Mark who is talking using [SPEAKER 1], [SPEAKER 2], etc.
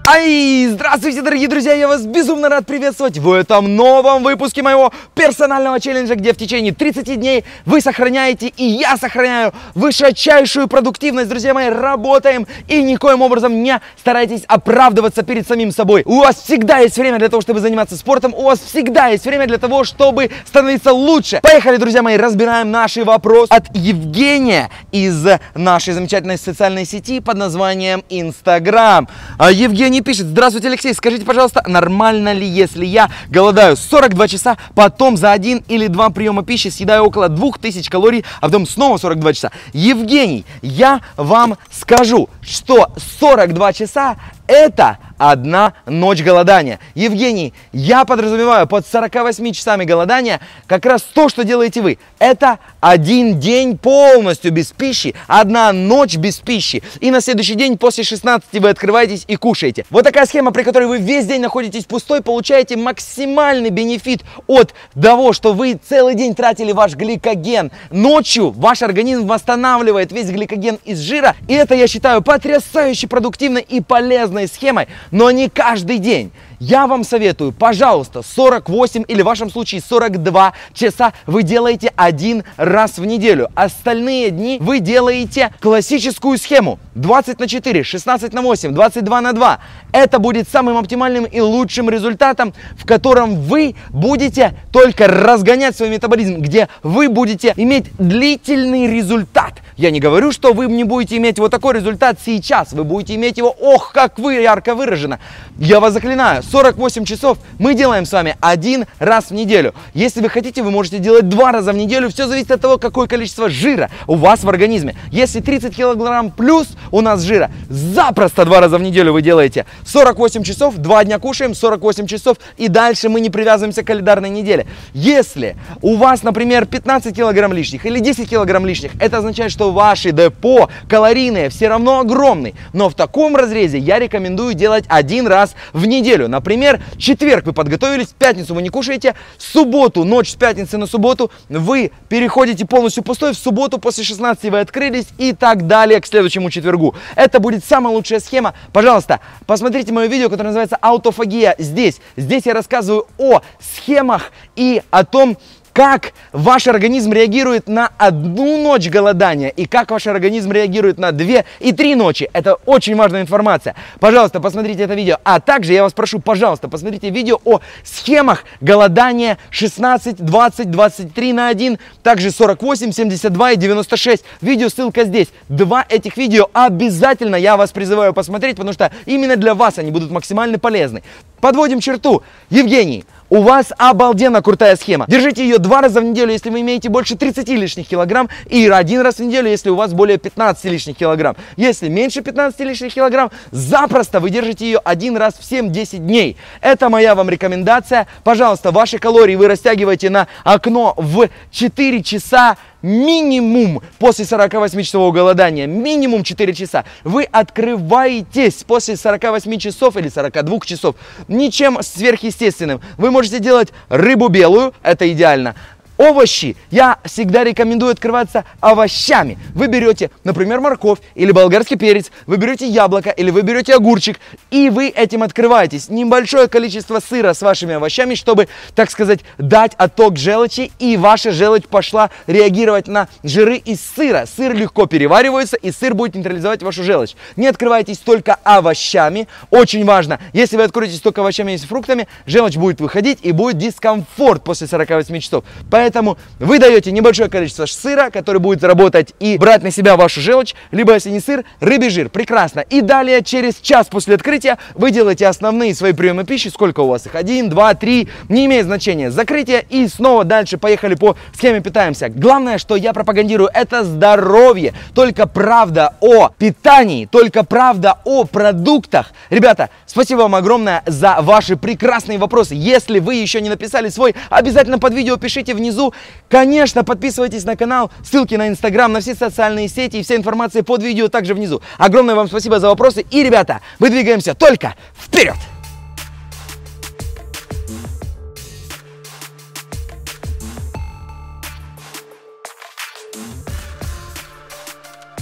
[SPEAKER 1] Здравствуйте, дорогие друзья! Я вас безумно рад приветствовать в этом новом выпуске моего персонального челленджа, где в течение 30 дней вы сохраняете, и я сохраняю высочайшую продуктивность. Друзья мои, работаем и никоим образом не старайтесь оправдываться перед самим собой. У вас всегда есть время для того, чтобы заниматься спортом, у вас всегда есть время для того, чтобы становиться лучше. Поехали, друзья мои, разбираем наши вопросы от Евгения из нашей замечательной социальной сети под названием Instagram. Евгений пишет: здравствуйте, Алексей, скажите, пожалуйста, нормально ли, если я голодаю 42 часа, потом за 1 или 2 приема пищи съедаю около 2000 калорий, а потом снова 42 часа? Евгений, я вам скажу, что 42 часа это одна ночь голодания. Евгений, я подразумеваю под 48 часами голодания как раз то, что делаете вы. Это один день полностью без пищи, одна ночь без пищи. И на следующий день после 16 вы открываетесь и кушаете. Вот такая схема, при которой вы весь день находитесь пустой, получаете максимальный бенефит от того, что вы целый день тратили ваш гликоген. Ночью ваш организм восстанавливает весь гликоген из жира. И это, я считаю, потрясающе продуктивной и полезной схемой, но не каждый день. Я вам советую, пожалуйста, 48 или в вашем случае 42 часа вы делаете один раз в неделю. Остальные дни вы делаете классическую схему 20/4, 16/8, 22/2. Это будет самым оптимальным и лучшим результатом, в котором вы будете только разгонять свой метаболизм, где вы будете иметь длительный результат. Я не говорю, что вы не будете иметь вот такой результат сейчас, вы будете иметь его, ох, как вы ярко выражено. Я вас заклинаю, 48 часов мы делаем с вами один раз в неделю. Если вы хотите, вы можете делать 2 раза в неделю. Все зависит от того, какое количество жира у вас в организме. Если 30 килограмм плюс у нас жира, запросто 2 раза в неделю вы делаете. 48 часов, 2 дня кушаем, 48 часов, и дальше мы не привязываемся к календарной неделе. Если у вас, например, 15 килограмм лишних или 10 килограмм лишних, это означает, что ваши депо калорийные все равно огромный. Но в таком разрезе я рекомендую делать один раз в неделю. Например, четверг вы подготовились, в пятницу вы не кушаете, в субботу, ночь с пятницы на субботу вы переходите полностью пустой, в субботу после 16 вы открылись и так далее к следующему четвергу. Это будет самая лучшая схема. Пожалуйста, посмотрите мое видео, которое называется «Аутофагия» здесь. Здесь я рассказываю о схемах и о том, как ваш организм реагирует на одну ночь голодания и как ваш организм реагирует на 2 и 3 ночи. Это очень важная информация. Пожалуйста, посмотрите это видео. А также я вас прошу, пожалуйста, посмотрите видео о схемах голодания 16, 20, 23 на 1, также 48, 72 и 96. Видео, ссылка здесь. 2 этих видео обязательно я вас призываю посмотреть, потому что именно для вас они будут максимально полезны. Подводим черту. Евгений, у вас обалденно крутая схема. Держите ее 2 раза в неделю, если вы имеете больше 30 лишних килограмм, и 1 раз в неделю, если у вас более 15 лишних килограмм. Если меньше 15 лишних килограмм, запросто вы держите ее 1 раз в 7-10 дней. Это моя вам рекомендация. Пожалуйста, ваши калории вы растягиваете на окно в 4 часа. Минимум после 48-часового голодания, минимум 4 часа, вы открываетесь после 48 часов или 42 часов ничем сверхъестественным. Вы можете делать рыбу белую, это идеально. Овощи. Я всегда рекомендую открываться овощами. Вы берете, например, морковь или болгарский перец, вы берете яблоко или вы берете огурчик, и вы этим открываетесь. Небольшое количество сыра с вашими овощами, чтобы, так сказать, дать отток желчи, и ваша желчь пошла реагировать на жиры из сыра. Сыр легко переваривается, и сыр будет нейтрализовать вашу желчь. Не открывайтесь только овощами. Очень важно, если вы откроетесь только овощами и фруктами, желчь будет выходить и будет дискомфорт после 48 часов. Поэтому вы даете небольшое количество сыра, который будет работать и брать на себя вашу желчь, либо, если не сыр, рыбий жир. Прекрасно. И далее, через час после открытия, вы делаете основные свои приемы пищи. Сколько у вас их? 1, 2, 3. Не имеет значения. Закрытие и снова дальше поехали по схеме питаемся. Главное, что я пропагандирую, это здоровье. Только правда о питании, только правда о продуктах. Ребята, спасибо вам огромное за ваши прекрасные вопросы. Если вы еще не написали свой, обязательно под видео пишите внизу. Конечно, подписывайтесь на канал, ссылки на Instagram, на все социальные сети и вся информация под видео также внизу. Огромное вам спасибо за вопросы. И, ребята, мы двигаемся только вперед!